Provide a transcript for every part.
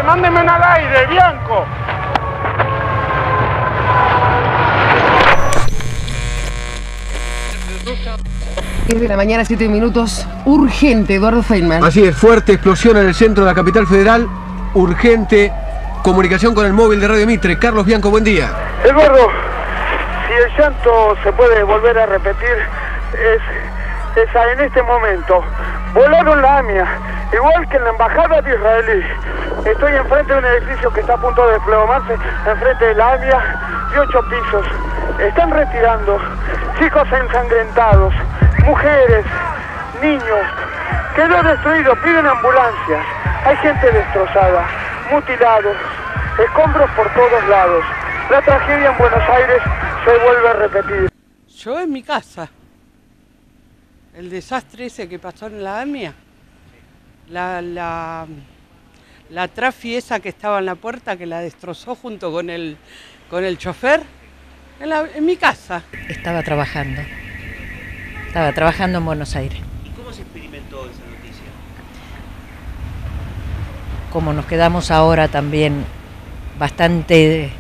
mándeme una al aire, Bianco. Es de la mañana, 7 minutos. Urgente, Eduardo Feynman. Así es, fuerte explosión en el centro de la capital federal. Urgente comunicación con el móvil de Radio Mitre. Carlos Bianco, buen día. Eduardo, si el llanto se puede volver a repetir, es en este momento. Volaron la AMIA, igual que en la embajada de Israel. Estoy enfrente de un edificio que está a punto de desplomarse, enfrente de la AMIA, de 8 pisos. Están retirando chicos ensangrentados, mujeres, niños. Quedó destruido, piden ambulancias. Hay gente destrozada, mutilados, escombros por todos lados. La tragedia en Buenos Aires se vuelve a repetir. Yo en mi casa. El desastre ese que pasó en la AMIA. La trafi esa que estaba en la puerta, que la destrozó junto con el chofer. En mi casa. Estaba trabajando en Buenos Aires. ¿Y cómo se experimentó esa noticia? Como nos quedamos ahora también bastante,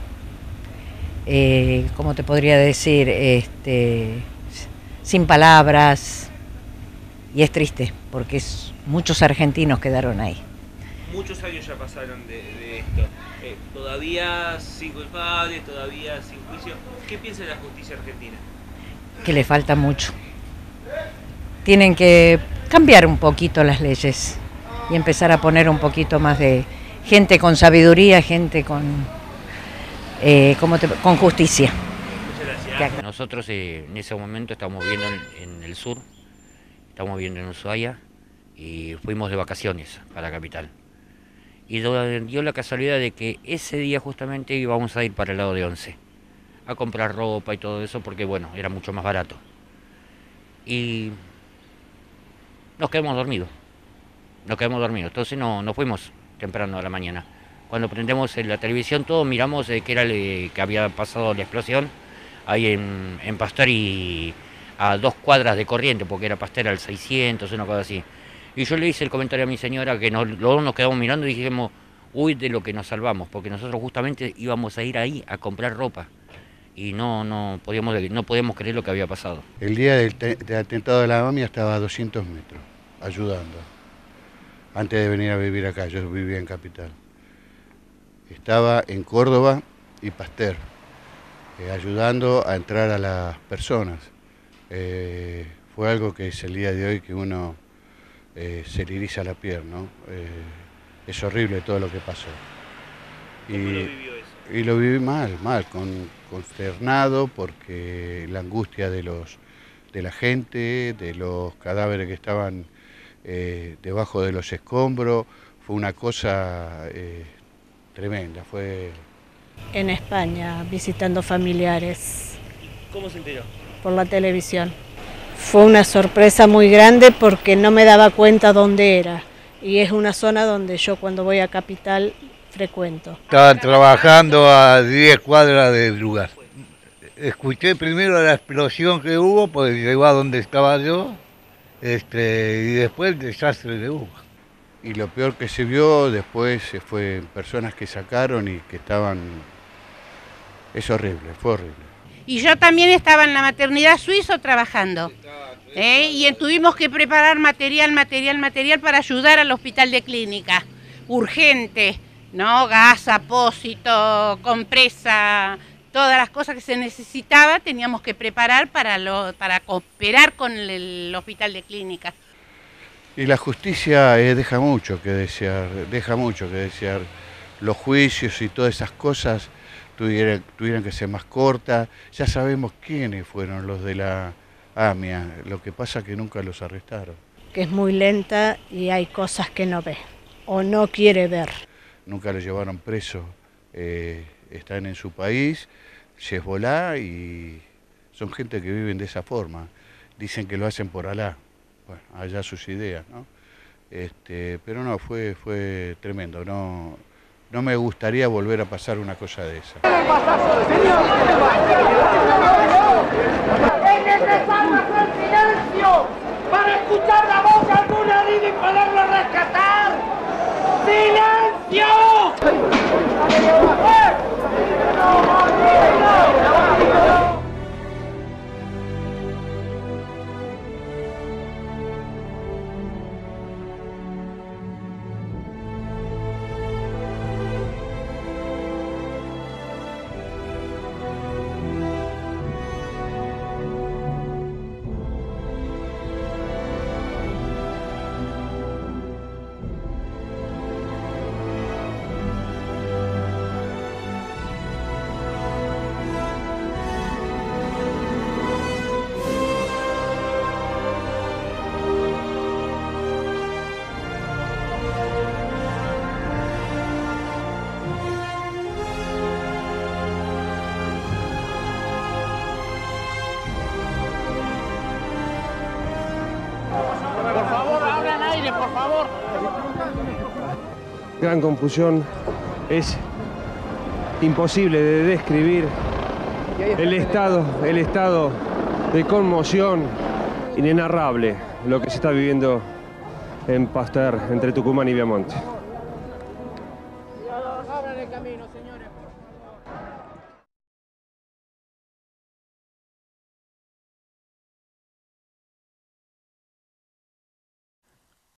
¿cómo te podría decir? Sin palabras, y es triste, porque muchos argentinos quedaron ahí. Muchos años ya pasaron de esto. Todavía sin culpables, todavía sin juicio. ¿Qué piensa la justicia argentina? Que le falta mucho. Tienen que cambiar un poquito las leyes y empezar a poner un poquito más de gente con sabiduría, gente con justicia. Muchas gracias. Nosotros en ese momento estamos viviendo en el sur, estamos viviendo en Ushuaia y fuimos de vacaciones para la capital. Y dio la casualidad de que ese día justamente íbamos a ir para el lado de Once, a comprar ropa y todo eso, porque bueno, era mucho más barato. Y nos quedamos dormidos, entonces no fuimos temprano a la mañana. Cuando prendemos la televisión todos miramos que era que había pasado la explosión ahí en Pasteur y a 2 cuadras de Corrientes, porque era Pasteur al 600, una cosa así. Y yo le hice el comentario a mi señora que luego nos quedamos mirando y dijimos, uy, de lo que nos salvamos, porque nosotros justamente íbamos a ir ahí a comprar ropa y no podíamos creer lo que había pasado. El día del atentado de la AMIA estaba a 200 metros, ayudando, antes de venir a vivir acá. Yo vivía en Capital. Estaba en Córdoba y Pasteur, ayudando a entrar a las personas. Fue algo que es el día de hoy que uno se le eriza la piel, ¿no? Es horrible todo lo que pasó. ¿Cómo lo vivió eso? Y lo viví mal, consternado, porque la angustia de la gente, de los cadáveres que estaban debajo de los escombros, fue una cosa tremenda. Fue en España, visitando familiares. ¿Cómo se enteró? Por la televisión. Fue una sorpresa muy grande porque no me daba cuenta dónde era. Y es una zona donde yo cuando voy a Capital frecuento. Estaban trabajando a 10 cuadras del lugar. Escuché primero la explosión que hubo, porque llegó a donde estaba yo, y después el desastre de hubo. Y lo peor que se vio después fue personas que sacaron y que estaban... Es horrible, fue horrible. Y yo también estaba en la maternidad suizo trabajando. Y tuvimos que preparar material para ayudar al hospital de clínica. Urgente, ¿no? Gas, apósito, compresa, todas las cosas que se necesitaba teníamos que preparar para cooperar con el hospital de clínica. Y la justicia deja mucho que desear. Los juicios y todas esas cosas tuvieran que ser más cortas. Ya sabemos quiénes fueron los de la AMIA, lo que pasa es que nunca los arrestaron. Que es muy lenta y hay cosas que no ve o no quiere ver. Nunca lo llevaron preso, están en su país, Hezbolá, y son gente que viven de esa forma. Dicen que lo hacen por Alá, bueno, allá sus ideas, ¿no? Pero no, fue tremendo, no me gustaría volver a pasar una cosa de esa. ¡Es necesario hacer silencio para escuchar la voz de algún herido y poderlo rescatar! ¡Silencio! aire, por favor. Gran confusión, es imposible de describir el estado de conmoción inenarrable, lo que se está viviendo en Pasteur, entre Tucumán y Viamonte.